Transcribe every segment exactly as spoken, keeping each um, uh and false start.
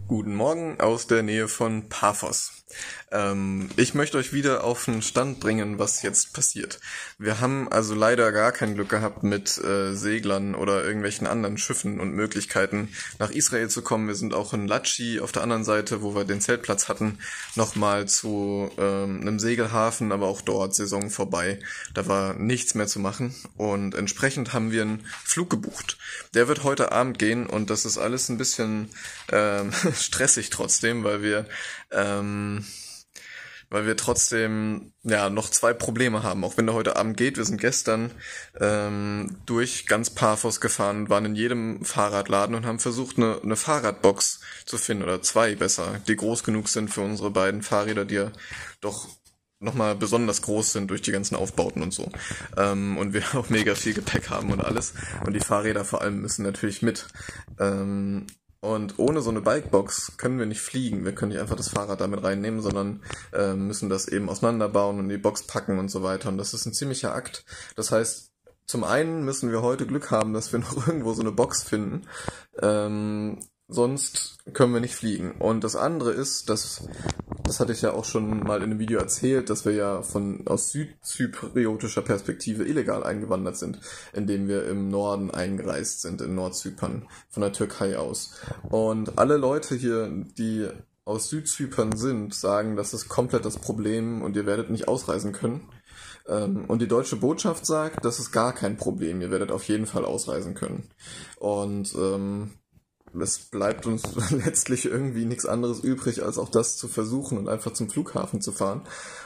Guten Morgen aus der Nähe von Paphos. Ähm, ich möchte euch wieder auf den Stand bringen, was jetzt passiert. Wir haben also leider gar kein Glück gehabt mit äh, Seglern oder irgendwelchen anderen Schiffen und Möglichkeiten nach Israel zu kommen. Wir sind auch in Latschi auf der anderen Seite, wo wir den Zeltplatz hatten, nochmal zu ähm, einem Segelhafen, aber auch dort Saison vorbei. Da war nichts mehr zu machen und entsprechend haben wir einen Flug gebucht. Der wird heute Abend gehen und das ist alles ein bisschen ähm, stressig trotzdem, weil wir ähm, weil wir trotzdem ja noch zwei Probleme haben, auch wenn der heute Abend geht. Wir sind gestern ähm, durch ganz Paphos gefahren, waren in jedem Fahrradladen und haben versucht, eine, eine Fahrradbox zu finden, oder zwei besser, die groß genug sind für unsere beiden Fahrräder, die ja doch nochmal besonders groß sind durch die ganzen Aufbauten und so. Ähm, und wir auch mega viel Gepäck haben und alles. Und die Fahrräder vor allem müssen natürlich mit. Ähm, Und ohne so eine Bikebox können wir nicht fliegen. Wir können nicht einfach das Fahrrad damit reinnehmen, sondern äh, müssen das eben auseinanderbauen und in die Box packen und so weiter. Und das ist ein ziemlicher Akt. Das heißt, zum einen müssen wir heute Glück haben, dass wir noch irgendwo so eine Box finden. Ähm, sonst können wir nicht fliegen. Und das andere ist, dass, das hatte ich ja auch schon mal in einem Video erzählt, dass wir ja von aus südzypriotischer Perspektive illegal eingewandert sind, indem wir im Norden eingereist sind, in Nordzypern, von der Türkei aus. Und alle Leute hier, die aus Südzypern sind, sagen, das ist komplett das Problem und ihr werdet nicht ausreisen können. Und die deutsche Botschaft sagt, das ist gar kein Problem, ihr werdet auf jeden Fall ausreisen können. Und ähm, es bleibt uns letztlich irgendwie nichts anderes übrig, als auch das zu versuchen und einfach zum Flughafen zu fahren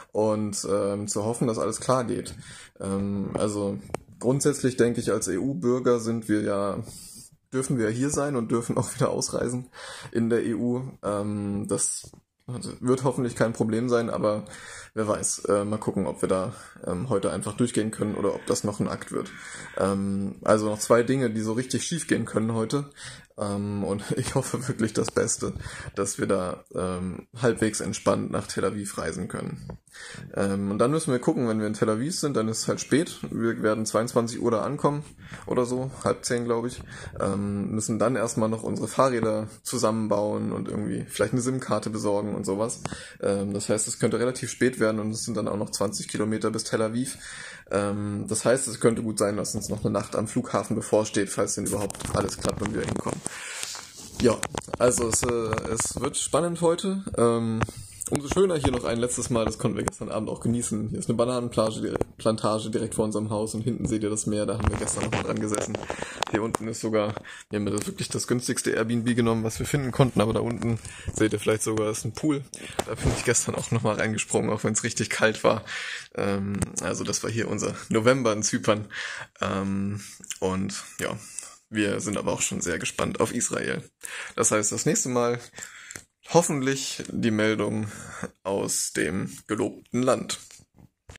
und ähm, zu hoffen, dass alles klar geht. Ähm, also grundsätzlich denke ich, als E U-Bürger sind wir ja, dürfen wir hier sein und dürfen auch wieder ausreisen in der E U. Ähm, das wird hoffentlich kein Problem sein, aber wer weiß. Äh, mal gucken, ob wir da ähm, heute einfach durchgehen können oder ob das noch ein Akt wird. Ähm, also noch zwei Dinge, die so richtig schief gehen können heute. Ähm, und ich hoffe wirklich das Beste, dass wir da ähm, halbwegs entspannt nach Tel Aviv reisen können. Ähm, und dann müssen wir gucken, wenn wir in Tel Aviv sind, dann ist es halt spät. Wir werden zweiundzwanzig Uhr da ankommen oder so, halb zehn glaube ich. Ähm, müssen dann erstmal noch unsere Fahrräder zusammenbauen und irgendwie vielleicht eine SIM-Karte besorgen und sowas. Ähm, das heißt, es könnte relativ spät werden und es sind dann auch noch zwanzig Kilometer bis Tel Aviv. Ähm, das heißt, es könnte gut sein, dass uns noch eine Nacht am Flughafen bevorsteht, falls denn überhaupt alles klappt und wir hinkommen. Ja, also es, äh, es wird spannend heute. Ähm, umso schöner hier noch ein letztes Mal, das konnten wir gestern Abend auch genießen. Hier ist eine Bananenplantage Plantage direkt vor unserem Haus und hinten seht ihr das Meer, da haben wir gestern noch mal dran gesessen. Hier unten ist sogar, wir haben das wirklich das günstigste Airbnb genommen, was wir finden konnten, aber da unten seht ihr vielleicht sogar, ist ein Pool. Da bin ich gestern auch noch mal reingesprungen, auch wenn es richtig kalt war. Ähm, also das war hier unser November in Zypern. Ähm, und ja, wir sind aber auch schon sehr gespannt auf Israel. Das heißt, das nächste Mal hoffentlich die Meldung aus dem gelobten Land.